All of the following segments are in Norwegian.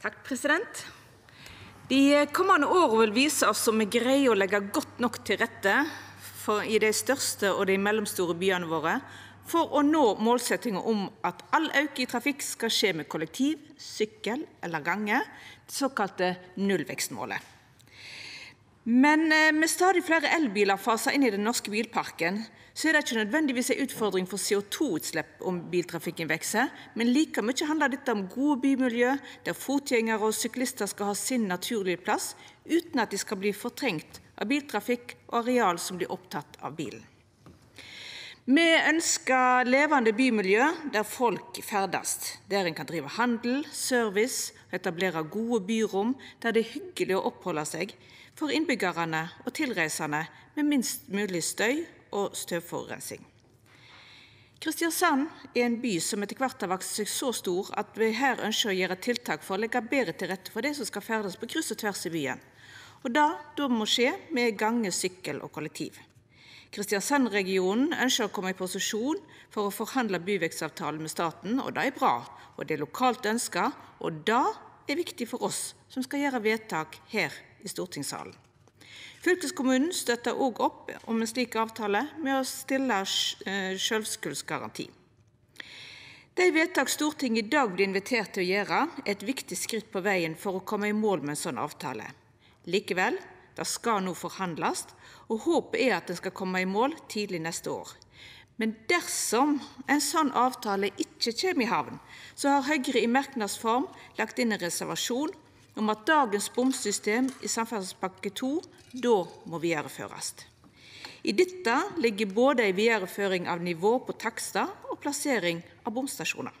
Takk, president. De kommande åra vil visa oss om vi greier å leggja godt nok til rette i dei største og dei mellomstore byane våre for å nå målsettinga om at all auke i trafikk skal skje med kollektiv, sykkel eller gange, det såkalla nullvekstmålet. Men med stadig fleire elbilar fasa inn i den norske bilparken, så er det ikkje nødvendigvis ei utfordring for CO2-utslepp om biltrafikken veks, men like mykje handlar dette om gode bymiljø, der fotgjengarar og syklistar skal ha sin naturlige plass, utan at dei skal verta fortrengt av biltrafikk og areal som vert oppteken av bilen. Me ønskjer levande bymiljø der folk ferdast, der ein kan driva handel, service og etablera gode byrom der det er hyggeleg å opphalda seg for innbyggjarane og tilreisande med minst mogleg støy og støvforureining. Kristiansand er ein by som etter kvart har vakse seg så stor at me her ønskjer å gjera tiltak for å leggja betre til rette for dei som skal ferdast på kryss og tvers i byen. Og det må skje med gange, sykkel og kollektiv. Kristiansand-regionen ønskjer å koma i posisjon for å forhandla byvekstavtale med staten, og det er bra, og det er lokalt ønska, og det er viktig for oss som skal gjera vedtak her i stortingssalen. Fylkeskommunen støttar òg opp om ein slik avtale med å stilla sjølvskuldgaranti. Dei vedtak Stortinget i dag vert invitert til å gjera, er eit viktig skritt på vegen for å koma i mål med ein sånn avtale. Likevel, det skal no forhandlast, og håpet er at det skal koma i mål tidleg neste år. Men dersom ein sånn avtale ikkje kjem i hamn, så har Høgre i merknadsform lagt inn ein reservasjon om at dagens bomsystem i Samferdselspakke 2 då må vidareførast. I dette ligg både ei vidareføring av nivå på takstar og plassering av bomstasjonar.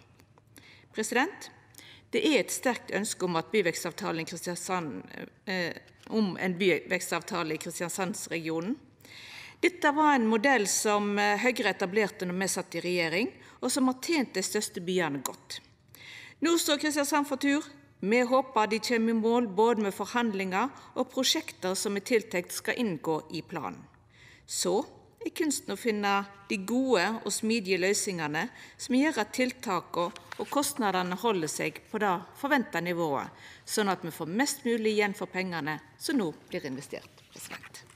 Det er eit sterkt ønske om ein byvekstavtale i Kristiansandsregionen. Dette var ein modell som Høgre etablerte når me satt i regjering, og som har tent dei største byane godt. No står Kristiansand for tur. Me håpar dei kjem i mål både med forhandlingar og prosjekt som er tiltenkt skal inngå i planen. Så er kunsten å finna dei gode og smidige løysingane som gjer at tiltaka og kostnadene held seg på det forventa nivået, sånn at me får mest mogleg igjen for pengane som no vert investert.